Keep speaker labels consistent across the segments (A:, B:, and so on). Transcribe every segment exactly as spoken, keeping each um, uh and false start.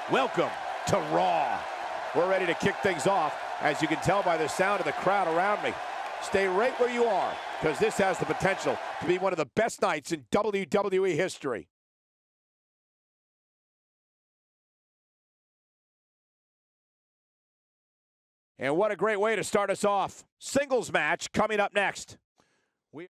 A: Welcome to Raw. We're ready to kick things off, as you can tell by the sound of the crowd around me. Stay right where you are, because this has the potential to be one of the best nights in W W E history. And what a great way to start us off. Singles match coming up next. We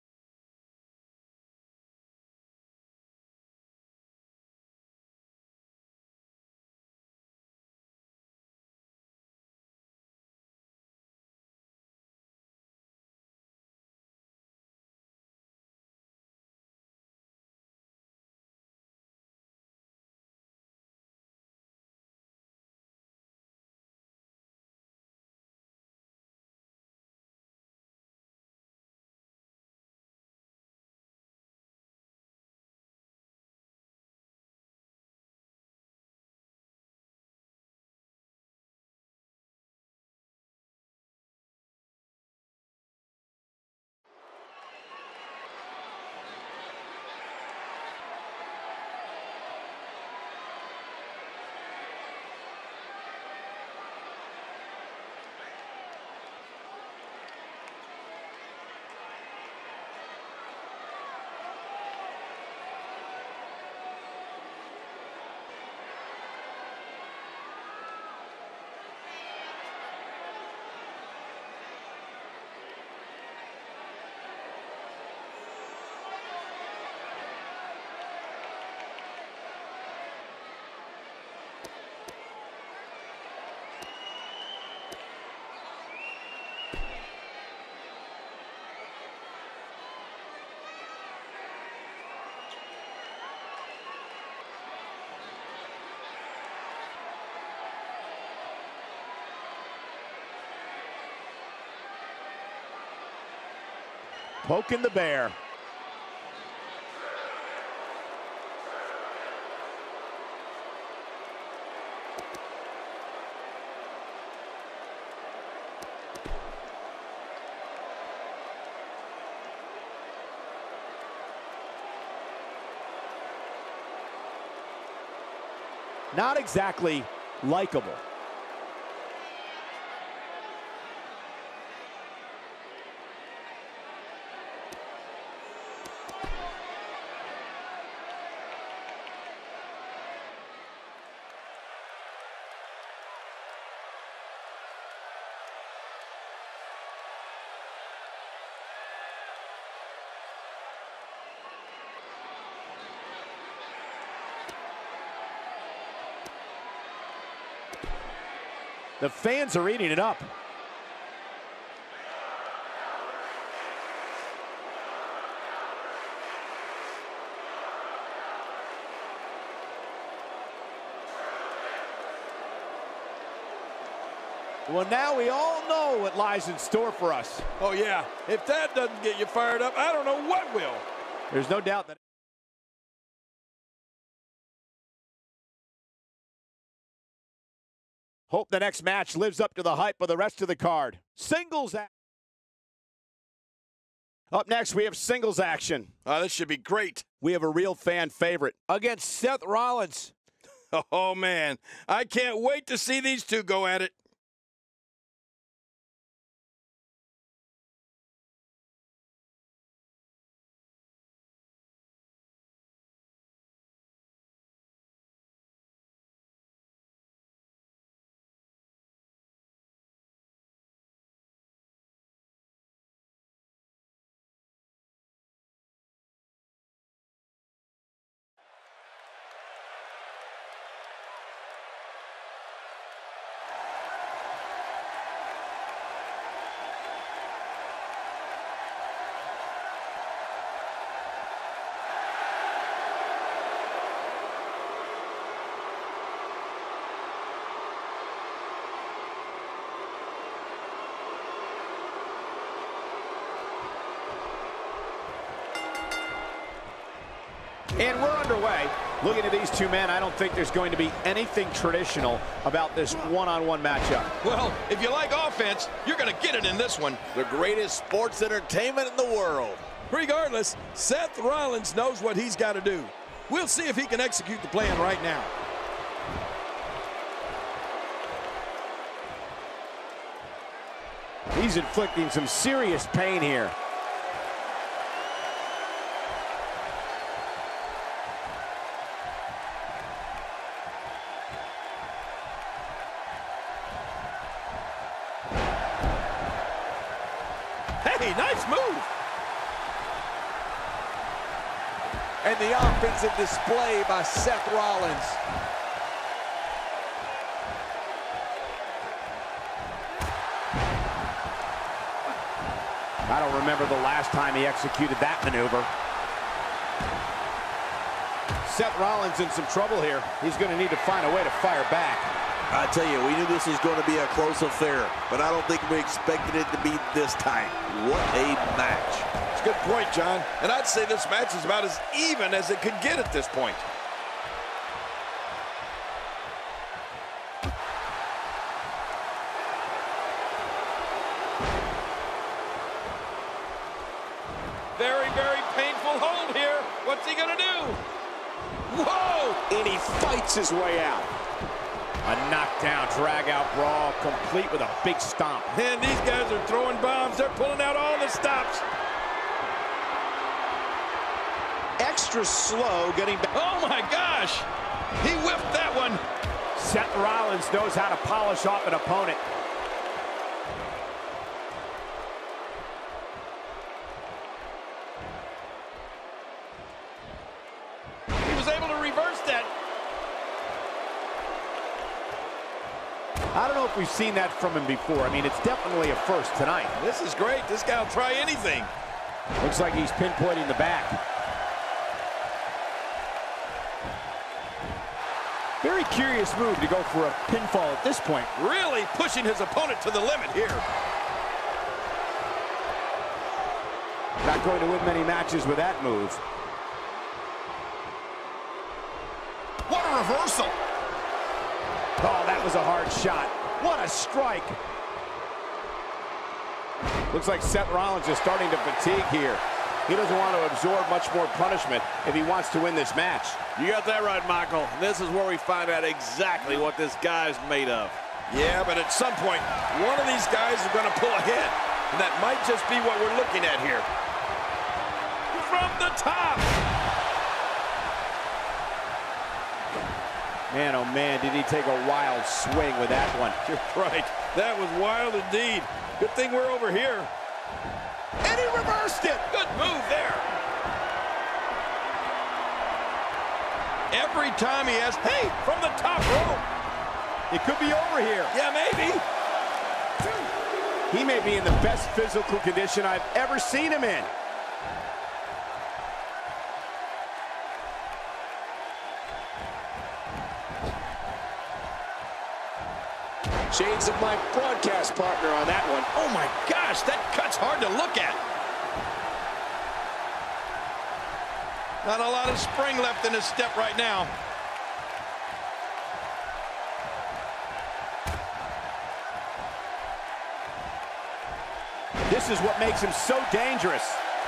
A: poking the bear. Not exactly likable. The fans are eating it up. Well, now we all know what lies in store for us.
B: Oh, yeah. If that doesn't get you fired up, I don't know what will.
A: There's no doubt that hope the next match lives up to the hype of the rest of the card. Singles action. Up next, we have singles action.
B: Oh, this should be great.
A: We have a real fan favorite against Seth Rollins.
B: Oh, man. I can't wait to see these two go at it.
A: And we're underway. Looking at these two men, I don't think there's going to be anything traditional about this one-on-one matchup.
B: Well, if you like offense, you're going to get it in this one.
C: The greatest sports entertainment in the world.
B: Regardless, Seth Rollins knows what he's got to do. We'll see if he can execute the plan right now.
A: He's inflicting some serious pain here.
B: Hey, nice move.
C: And the offensive display by Seth Rollins.
A: I don't remember the last time he executed that maneuver. Seth Rollins in some trouble here. He's going to need to find a way to fire back.
C: I tell you, we knew this was going to be a close affair, but I don't think we expected it to be this tight. What a match.
B: It's a good point, John. And I'd say this match is about as even as it could get at this point. Very, very painful hold here. What's he gonna do? Whoa!
A: And he fights his way out. A knockdown, drag-out brawl, complete with a big stomp.
B: And these guys are throwing bombs. They're pulling out all the stops.
A: Extra slow getting back.
B: Oh, my gosh. He whiffed that one.
A: Seth Rollins knows how to polish off an opponent.
B: He was able to reverse that.
A: I don't know if we've seen that from him before. I mean, it's definitely a first tonight.
B: This is great. This guy will try anything.
A: Looks like he's pinpointing the back. Very curious move to go for a pinfall at this point.
B: Really pushing his opponent to the limit here.
A: Not going to win many matches with that move.
B: What a reversal.
A: Oh, that was a hard shot. What a strike. Looks like Seth Rollins is starting to fatigue here. He doesn't want to absorb much more punishment if he wants to win this match.
C: You got that right, Michael. This is where we find out exactly what this guy's made of.
B: Yeah, but at some point, one of these guys is going to pull ahead. And that might just be what we're looking at here. From the top.
A: Man, oh man, did he take a wild swing with that one.
B: You're right. That was wild indeed. Good thing we're over here.
A: And he reversed it.
B: Good move there. Every time he has, hey, from the top rope.
A: It could be over here.
B: Yeah, maybe.
A: He may be in the best physical condition I've ever seen him in. Shades of my broadcast partner on that one.
B: Oh my gosh, that cut's hard to look at. Not a lot of spring left in his step right now.
A: This is what makes him so dangerous.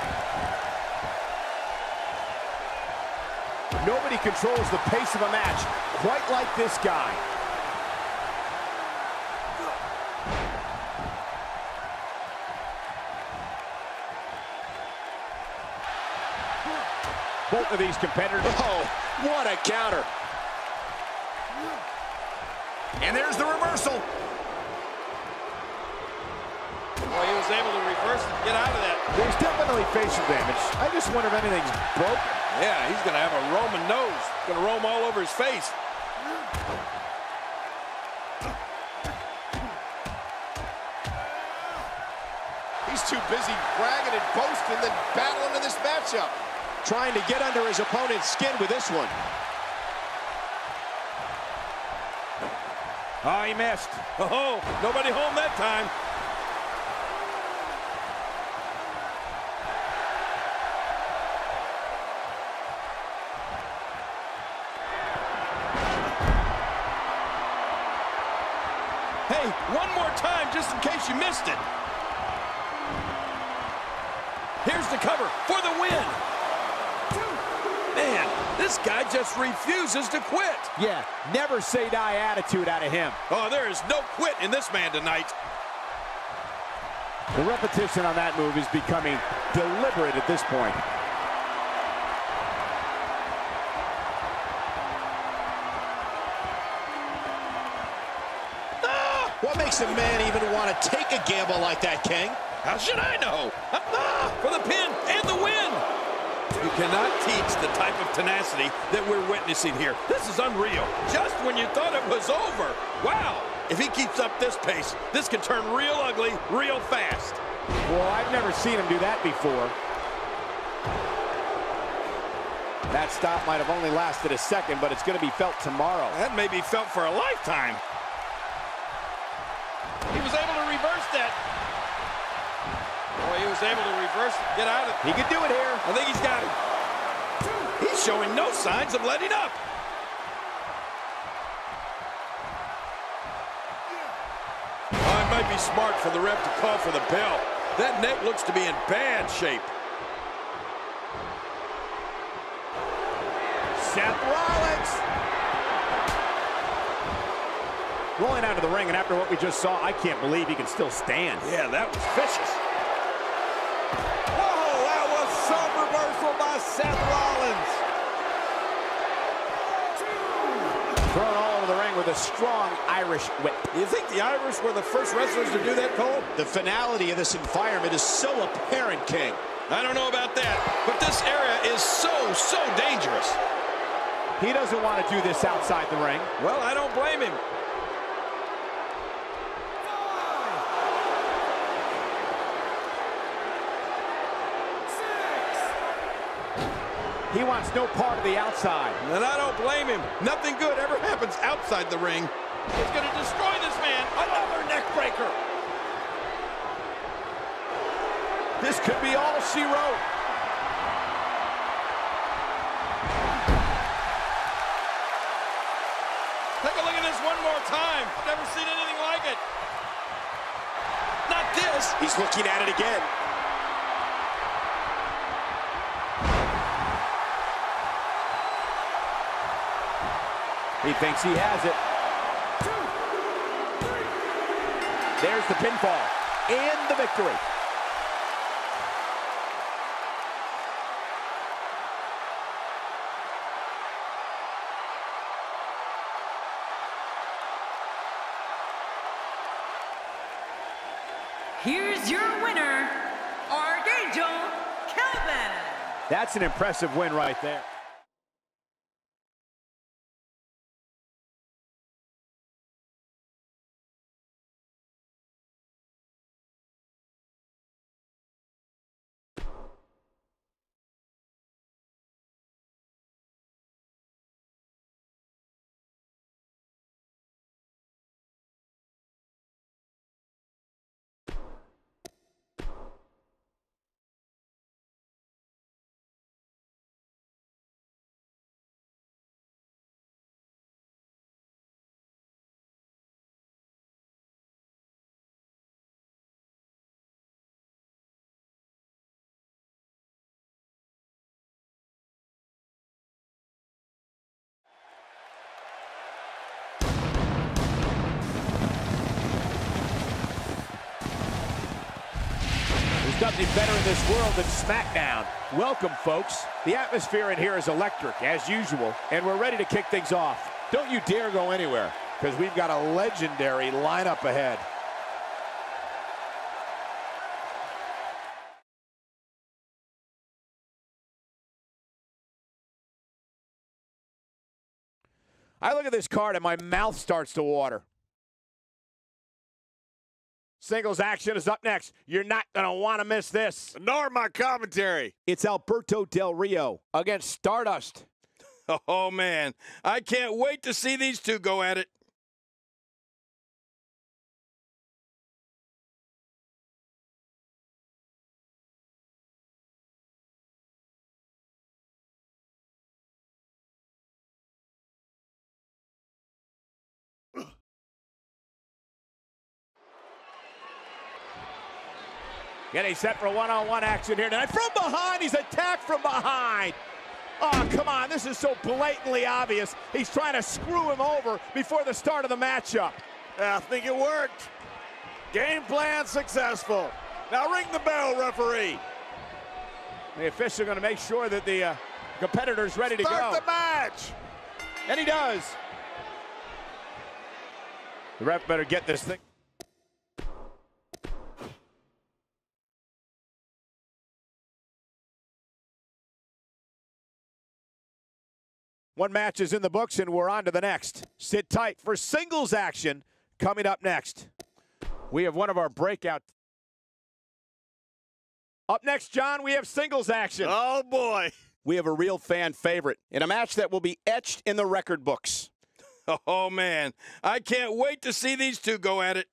A: Nobody controls the pace of a match quite like this guy. Both of these competitors.
C: Oh, what a counter.
A: And there's the reversal.
B: Well, he was able to reverse and get out of that.
A: There's definitely facial damage. I just wonder if anything's broken.
B: Yeah, he's going to have a Roman nose. Going to roam all over his face.
C: He's too busy bragging and boasting than battling in this matchup.
A: Trying to get under his opponent's skin with this one. Oh, he missed.
B: Oh, nobody home that time. Hey, one more time just in case you missed it. Here's the cover for the win. Man, this guy just refuses to quit.
A: Yeah, never say die attitude out of him.
B: Oh, there is no quit in this man tonight.
A: The repetition on that move is becoming deliberate at this point.
D: Ah, what makes a man even want to take a gamble like that, King?
B: How should I know? Ah, for the pin and the win. You cannot teach the type of tenacity that we're witnessing here. This is unreal. Just when you thought it was over. Wow. If he keeps up this pace, this can turn real ugly real fast.
A: Well, I've never seen him do that before. That stop might have only lasted a second, but it's going to be felt tomorrow.
B: That may be felt for a lifetime. He was able to reverse that. Boy, he was able to reverse it, get out of it.
A: He could do it here.
B: I think he's got it. He's showing no signs of letting up. Oh, it might be smart for the ref to call for the bell. That neck looks to be in bad shape.
A: Seth Rollins rolling out of the ring, and after what we just saw, I can't believe he can still stand.
B: Yeah, that was vicious.
C: Whoa, that was some reversal by Seth Rollins.
A: Thrown all over the ring with a strong Irish whip.
B: You think the Irish were the first wrestlers to do that, Cole?
D: The finality of this environment is so apparent, King.
B: I don't know about that, but this area is so, so dangerous.
A: He doesn't want to do this outside the ring.
B: Well, I don't blame him.
A: He wants no part of the outside.
B: And I don't blame him. Nothing good ever happens outside the ring. He's going to destroy this man. Another neck breaker.
A: This could be all she wrote.
B: Take a look at this one more time. I've never seen anything like it. Not this.
D: He's looking at it again.
A: He thinks he has it. There's the pinfall and the victory.
E: Here's your winner, Archangel Calvin.
A: That's an impressive win right there. Nothing better in this world than SmackDown. Welcome, folks. The atmosphere in here is electric, as usual, and we're ready to kick things off. Don't you dare go anywhere, because we've got a legendary lineup ahead. I look at this card and my mouth starts to water. Singles action is up next. You're not going to want to miss this.
C: Nor my commentary.
A: It's Alberto Del Rio against Stardust.
B: Oh, man. I can't wait to see these two go at it.
A: Getting set for one-on-one action here tonight. From behind, he's attacked from behind. Oh, come on, this is so blatantly obvious. He's trying to screw him over before the start of the matchup.
C: I think it worked. Game plan successful. Now ring the bell, referee.
A: The official going to make sure that the uh, competitor's ready to
C: Start
A: go.
C: the match.
A: And he does. The ref better get this thing. One match is in the books, and we're on to the next. Sit tight for singles action coming up next. We have one of our breakout. Up next, John, we have singles action.
C: Oh, boy.
D: We have a real fan favorite in a match that will be etched in the record books.
B: Oh, man. I can't wait to see these two go at it.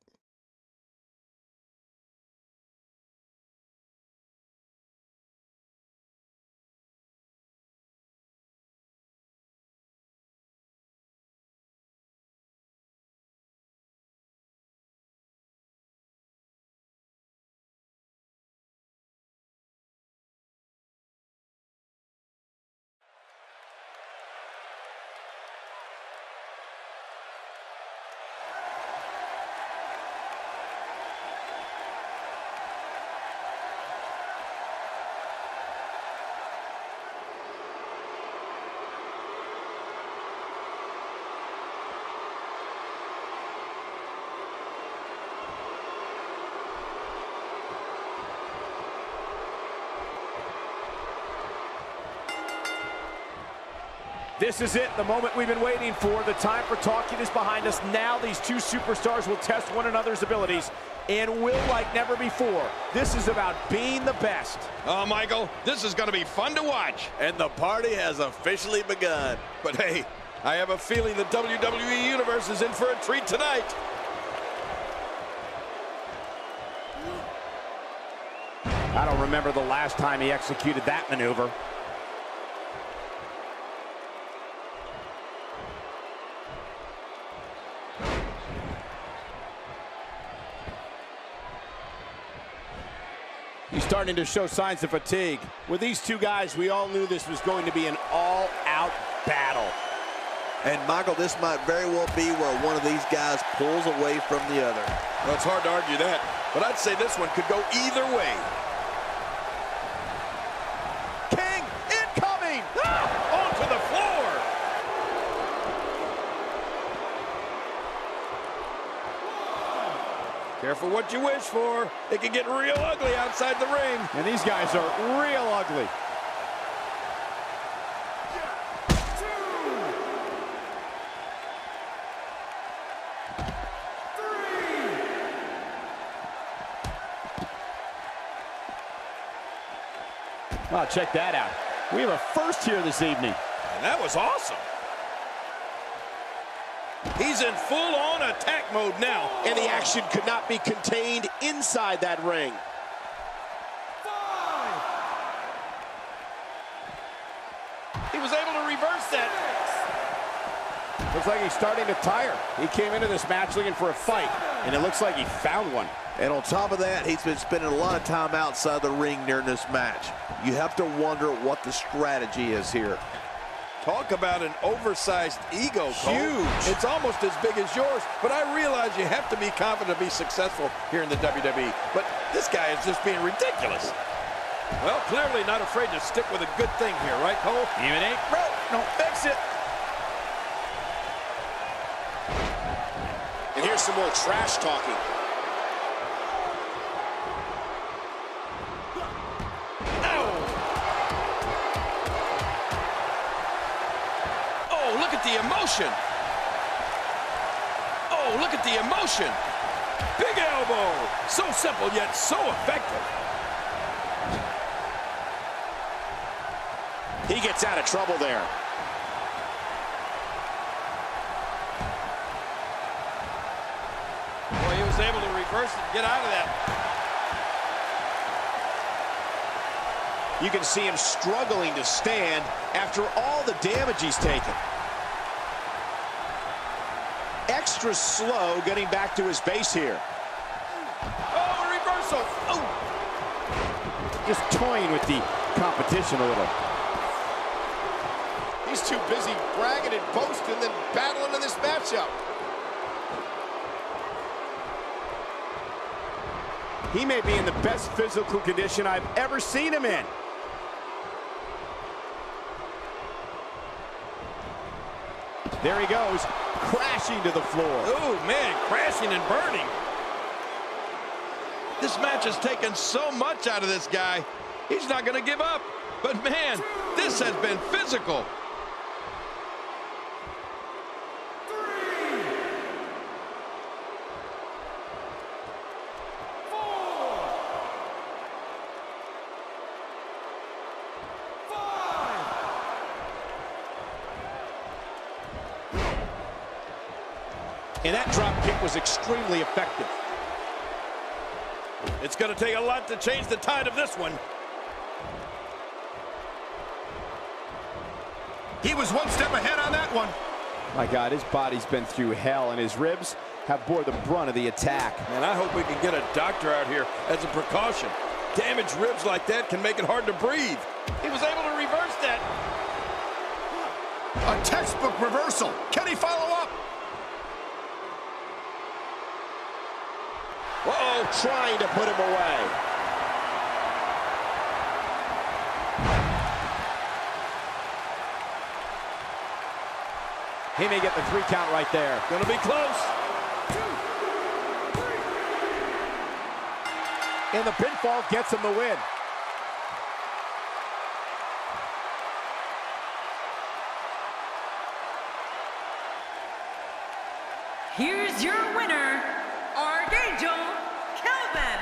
A: This is it, the moment we've been waiting for. The time for talking is behind us. Now these two superstars will test one another's abilities and will like never before. This is about being the best.
B: Oh, Michael, this is going to be fun to watch.
C: And the party has officially begun.
B: But hey, I have a feeling the W W E Universe is in for a treat tonight.
A: I don't remember the last time he executed that maneuver. He's starting to show signs of fatigue. With these two guys, we all knew this was going to be an all-out battle.
C: And, Michael, this might very well be where one of these guys pulls away from the other.
B: Well, it's hard to argue that, but I'd say this one could go either way.
A: King incoming!
B: Ah, onto the floor! Careful what you wish for. It can get real ugly outside the ring.
A: And these guys are real ugly. Wow, check that out. We have a first here this evening.
B: And that was awesome. He's in full-on attack mode now.
D: And the action could not be contained inside that ring.
B: Five. He was able to reverse that.
A: Looks like he's starting to tire. He came into this match looking for a fight, and it looks like he found one.
C: And on top of that, he's been spending a lot of time outside the ring during this match. You have to wonder what the strategy is here.
B: Talk about an oversized ego, Cole.
C: Huge.
B: It's almost as big as yours, but I realize you have to be confident to be successful here in the W W E. But this guy is just being ridiculous. Well, clearly not afraid to stick with a good thing here, right, Cole?
A: Even ain't broke, don't fix it.
D: And here's some more trash talking.
B: Oh, look at the emotion. Oh, look at the emotion. Big elbow. So simple, yet so effective.
D: He gets out of trouble there.
B: Boy, he was able to reverse it and get out of that.
D: You can see him struggling to stand after all the damage he's taken. Extra slow getting back to his base here.
B: Oh, a reversal. Oh.
A: Just toying with the competition a little.
D: He's too busy bragging and boasting than battling in this matchup.
F: He may be in the best physical condition I've ever seen him in. There he goes, crashing to the floor.
B: Oh, man, crashing and burning. This match has taken so much out of this guy. He's not going to give up. But, man, this has been physical.
D: And that drop kick was extremely effective.
B: It's going to take a lot to change the tide of this one.
D: He was one step ahead on that one.
F: My God, his body's been through hell, and his ribs have bore the brunt of the attack.
B: And I hope we can get a doctor out here as a precaution. Damaged ribs like that can make it hard to breathe. He was able to reverse that.
D: A textbook reversal. Can he follow up? Uh-oh, trying to put him away.
F: He may get the three count right there.
B: Gonna be close.
A: And the pinfall gets him the win.
E: Here's your winner, Archangel Kelvin.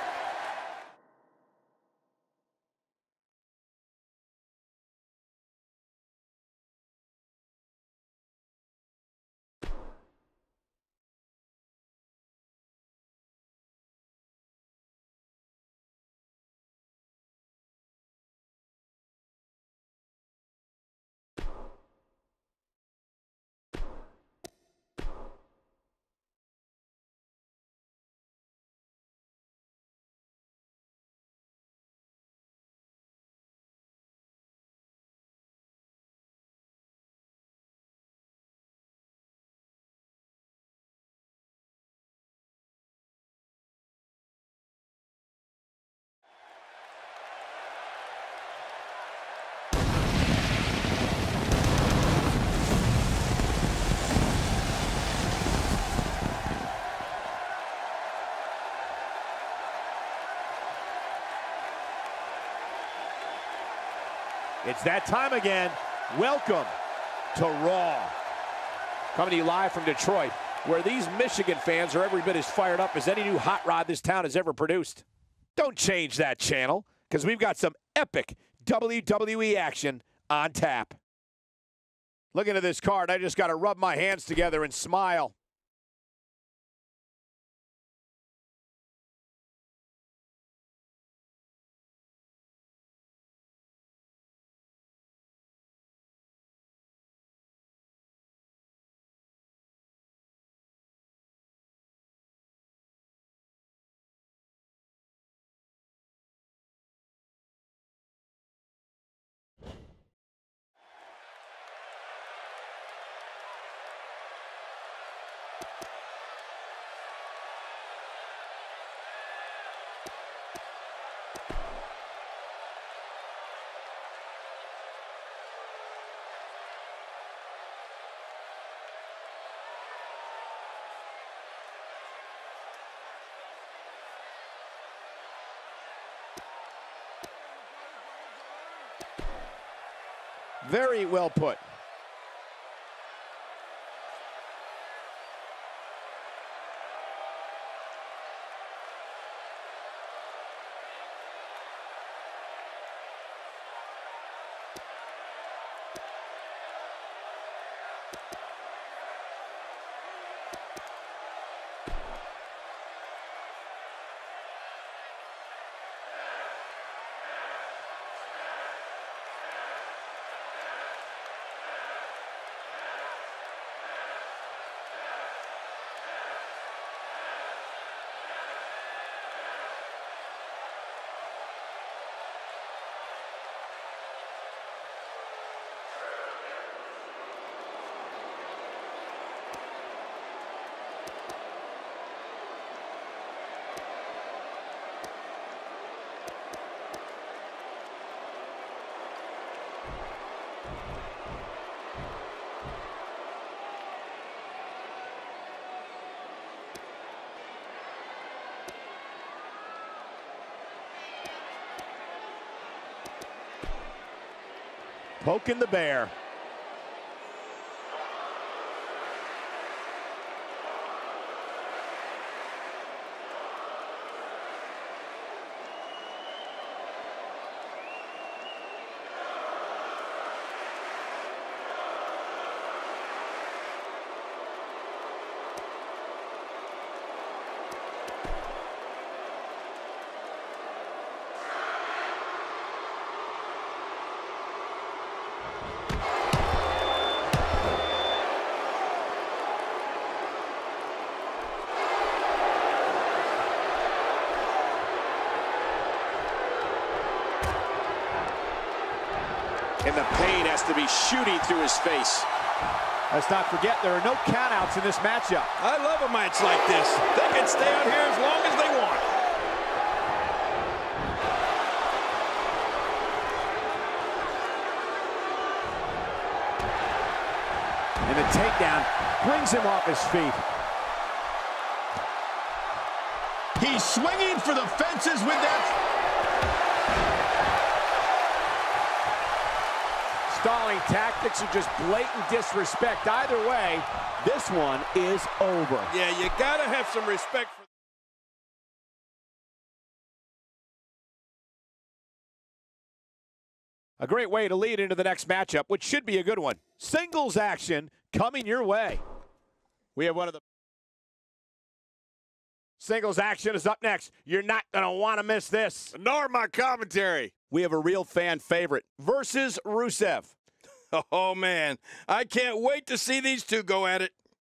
A: It's that time again. Welcome to Raw. Coming to you live from Detroit, where these Michigan fans are every bit as fired up as any new hot rod this town has ever produced. Don't change that channel, because we've got some epic W W E action on tap. Looking at this card, I just got to rub my hands together and smile. Very well put. Poking the bear.
D: And the pain has to be shooting through his face.
A: Let's not forget there are no countouts in this matchup.
B: I love a match like this. They can stay out here as long as they want.
A: And the takedown brings him off his feet.
D: He's swinging for the fences with that.
A: Stalling tactics are just blatant disrespect. Either way, this one is over.
B: Yeah, you gotta have some respect for...
A: A great way to lead into the next matchup, which should be a good one. Singles action coming your way. We have one of the... Singles action is up next. You're not gonna want to miss this.
B: Nor my commentary.
A: We have a real fan favorite versus Rusev.
B: Oh, man. I can't wait to see these two go at it.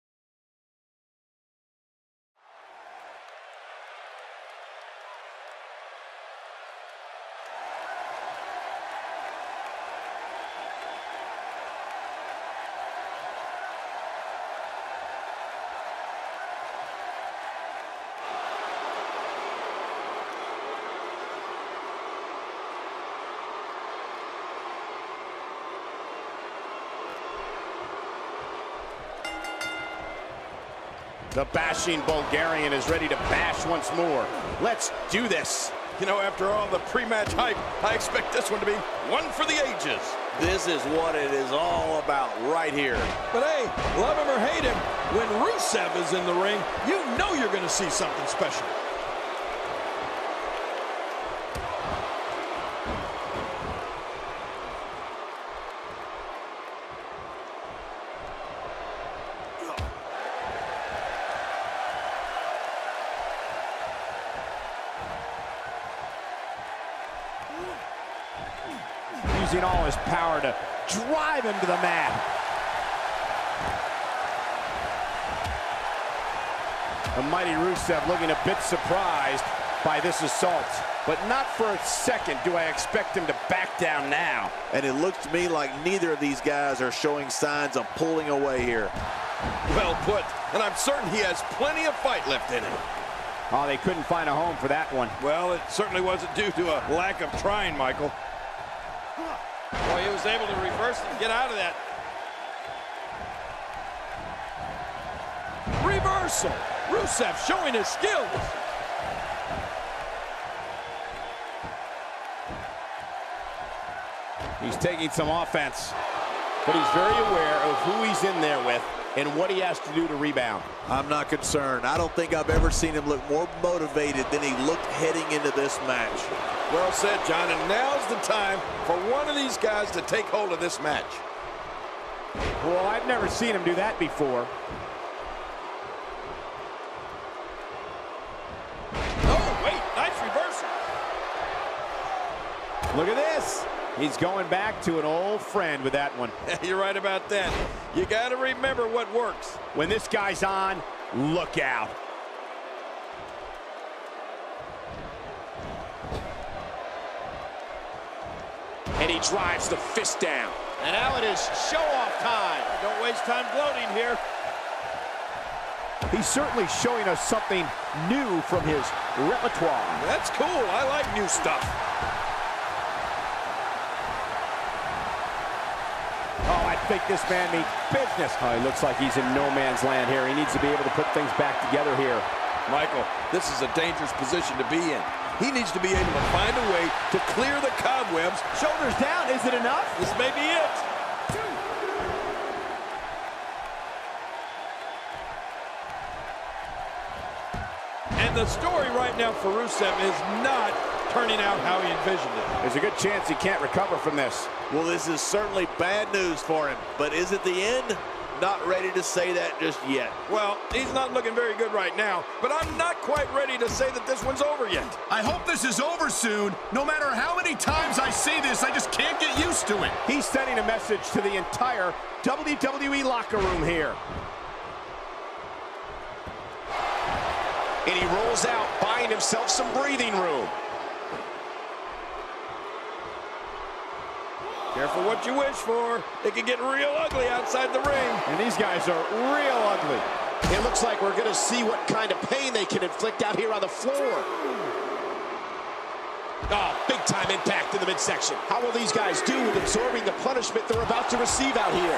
A: The bashing Bulgarian is ready to bash once more. Let's do this.
B: You know, after all the pre-match hype, I expect this one to be one for the ages.
C: This is what it is all about right here.
B: But hey, love him or hate him, when Rusev is in the ring, you know you're going to see something special.
A: Using all his power to drive him to the mat. The mighty Rusev looking a bit surprised by this assault. But not for a second do I expect him to back down now.
C: And it looks to me like neither of these guys are showing signs of pulling away here.
B: Well put, and I'm certain he has plenty of fight left in him.
A: Oh, they couldn't find a home for that one.
B: Well, it certainly wasn't due to a lack of trying, Michael. Boy, he was able to reverse it and get out of that. Reversal. Rusev showing his skills.
A: He's taking some offense, but he's very aware of who he's in there with and what he has to do to rebound.
C: I'm not concerned. I don't think I've ever seen him look more motivated than he looked heading into this match.
B: Well said, John, and now's the time for one of these guys to take hold of this match.
A: Well, I've never seen him do that before.
B: Oh, wait, nice reversal.
A: Look at this. He's going back to an old friend with that one.
B: You're right about that. You got to remember what works.
A: When this guy's on, look out.
D: And he drives the fist down. And now it is show-off time.
B: Don't waste time gloating here.
A: He's certainly showing us something new from his repertoire.
B: That's cool. I like new stuff.
A: Oh, I think this man means business. Oh, he looks like he's in no man's land here. He needs to be able to put things back together here.
B: Michael, this is a dangerous position to be in. He needs to be able to find a way to clear the cobwebs.
F: Shoulders down, is it enough?
B: This may be it. And the story right now for Rusev is not turning out how he envisioned it.
A: There's a good chance he can't recover from this.
C: Well, this is certainly bad news for him, but is it the end? Not ready to say that just yet.
B: Well, he's not looking very good right now, but I'm not quite ready to say that this one's over yet.
G: I hope this is over soon. No matter how many times I see this, I just can't get used to it.
A: He's sending a message to the entire W W E locker room here.
D: And he rolls out, buying himself some breathing room.
B: Careful what you wish for. It can get real ugly outside the ring.
A: And these guys are real ugly.
D: It looks like we're going to see what kind of pain they can inflict out here on the floor. Oh, big time impact in the midsection. How will these guys do with absorbing the punishment they're about to receive out here?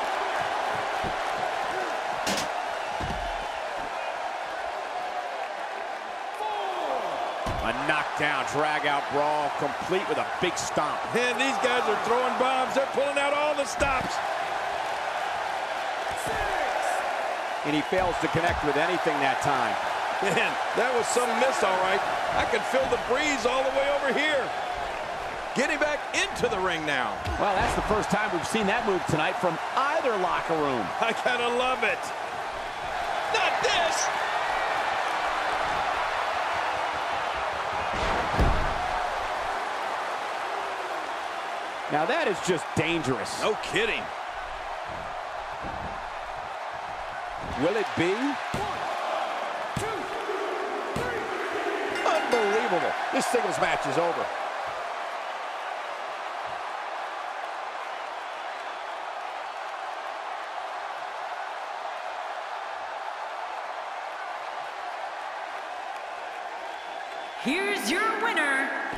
A: A knockdown, drag-out brawl, complete with a big stomp.
B: And these guys are throwing bombs. They're pulling out all the stops.
F: And he fails to connect with anything that time.
B: Man, that was some miss, all right. I can feel the breeze all the way over here. Getting back into the ring now.
F: Well, that's the first time we've seen that move tonight from either locker room.
B: I gotta love it. Not this.
F: Now that is just dangerous.
B: No kidding.
F: Will it be?
A: Unbelievable. This singles match is over.
E: Here's your winner,